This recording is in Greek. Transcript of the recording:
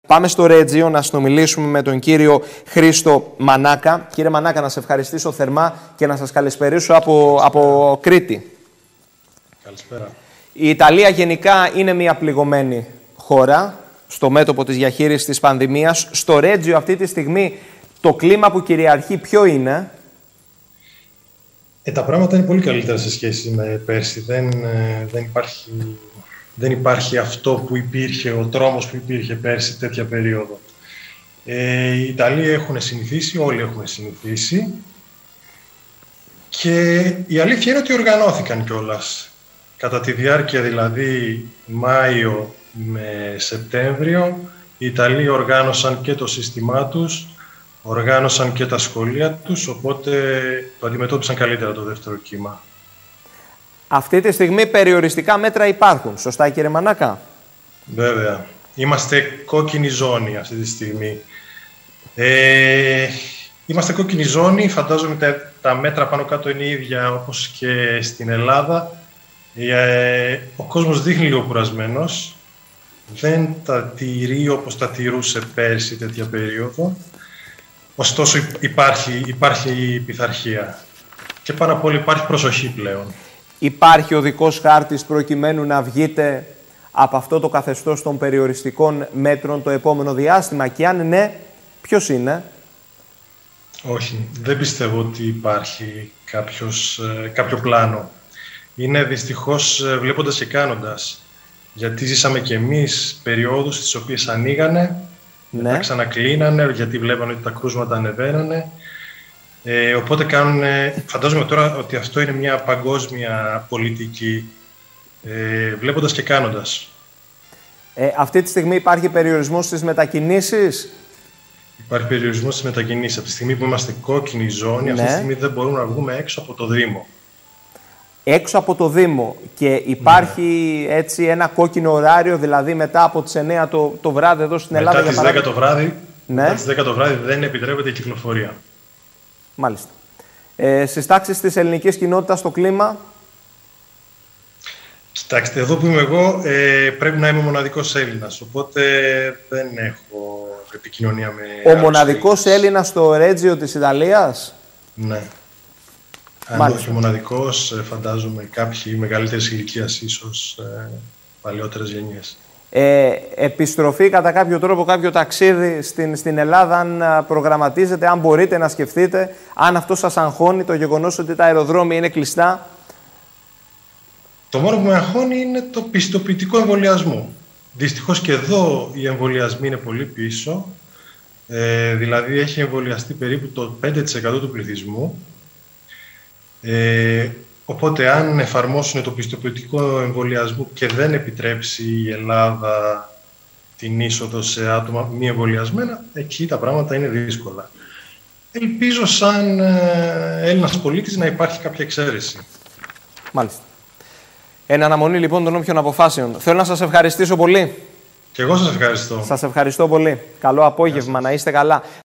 Πάμε στο Ρέτζιο να συνομιλήσουμε με τον Χρήστο Μανάκα. Κύριε Μανάκα, να σε ευχαριστήσω θερμά και να σας καλησπερίσω από Κρήτη. Καλησπέρα. Η Ιταλία γενικά είναι μια πληγωμένη χώρα στο μέτωπο της διαχείρισης της πανδημίας. Στο Ρέτζιο αυτή τη στιγμή το κλίμα που κυριαρχεί ποιο είναι? Τα πράγματα είναι πολύ καλύτερα σε σχέση με πέρσι. Δεν υπάρχει αυτό που υπήρχε, ο τρόμος που υπήρχε πέρσι τέτοια περίοδο. Οι Ιταλοί έχουν συνηθίσει, όλοι έχουν συνηθίσει και η αλήθεια είναι ότι οργανώθηκαν κιόλας. Κατά τη διάρκεια δηλαδή Μάιο με Σεπτέμβριο, οι Ιταλοί οργάνωσαν και το σύστημά τους, οργάνωσαν και τα σχολεία τους, οπότε το αντιμετώπισαν καλύτερα το δεύτερο κύμα. Αυτή τη στιγμή περιοριστικά μέτρα υπάρχουν, σωστά κύριε Μανάκα? Βέβαια. Είμαστε κόκκινη ζώνη αυτή τη στιγμή. Είμαστε κόκκινη ζώνη, φαντάζομαι τα μέτρα πάνω κάτω είναι ίδια όπως και στην Ελλάδα. Ο κόσμος δείχνει λίγο κουρασμένος. Δεν τα τηρεί όπως τα τηρούσε πέρσι τέτοια περίοδο. Ωστόσο υπάρχει πειθαρχία. Και πάνω απ' όλα υπάρχει προσοχή πλέον. Υπάρχει οδικός χάρτης προκειμένου να βγείτε από αυτό το καθεστώς των περιοριστικών μέτρων το επόμενο διάστημα και αν ναι, ποιος είναι? Όχι, δεν πιστεύω ότι υπάρχει κάποιο πλάνο. Είναι δυστυχώς βλέποντας και κάνοντας. Γιατί ζήσαμε κι εμείς περιόδους στις οποίες ανοίγανε, μετά ξανακλίνανε γιατί βλέπανε ότι τα κρούσματα ανεβαίνανε. Οπότε φαντάζομαι τώρα ότι αυτό είναι μια παγκόσμια πολιτική, βλέποντας και κάνοντας. Αυτή τη στιγμή υπάρχει περιορισμός στις μετακινήσεις? Υπάρχει περιορισμός στις μετακινήσεις. Από τη στιγμή που είμαστε κόκκινη ζώνη, αυτή τη στιγμή δεν μπορούμε να βγούμε έξω από το Δήμο. Έξω από το Δήμο. Και υπάρχει έτσι ένα κόκκινο ωράριο, δηλαδή μετά από τις 9 το βράδυ εδώ στην Ελλάδα? Μετά τις 10 το βράδυ, μετά τις 10 το βράδυ δεν επιτρέπεται η κυκλοφορία. Μάλιστα. Στις τάξεις της ελληνικής κοινότητας το κλίμα? Κοιτάξτε, εδώ που είμαι εγώ πρέπει να είμαι ο μοναδικός Έλληνας, οπότε δεν έχω επικοινωνία με... Ο μοναδικός Έλληνας στο Ρέτζιο της Ιταλίας? Ναι. Αν όχι ο μοναδικός, φαντάζομαι κάποιοι μεγαλύτερης ηλικίας, ίσως παλαιότερες γενιές. Επιστροφή κατά κάποιο τρόπο, κάποιο ταξίδι στην Ελλάδα, αν προγραμματίζετε, αν μπορείτε να σκεφτείτε, αν αυτό σας αγχώνει το γεγονός ότι τα αεροδρόμια είναι κλειστά? Το μόνο που με αγχώνει είναι το πιστοποιητικό εμβολιασμού. Δυστυχώς και εδώ οι εμβολιασμοί είναι πολύ πίσω. Δηλαδή έχει εμβολιαστεί περίπου το 5% του πληθυσμού. Οπότε αν εφαρμόσουν το πιστοποιητικό εμβολιασμού και δεν επιτρέψει η Ελλάδα την είσοδο σε άτομα μη εμβολιασμένα, εκεί τα πράγματα είναι δύσκολα. Ελπίζω σαν Έλληνας πολίτης να υπάρχει κάποια εξαίρεση. Μάλιστα. Εν αναμονή λοιπόν των όποιων αποφάσεων. Θέλω να σας ευχαριστήσω πολύ. Και εγώ σας ευχαριστώ. Σας ευχαριστώ πολύ. Καλό απόγευμα, να είστε καλά.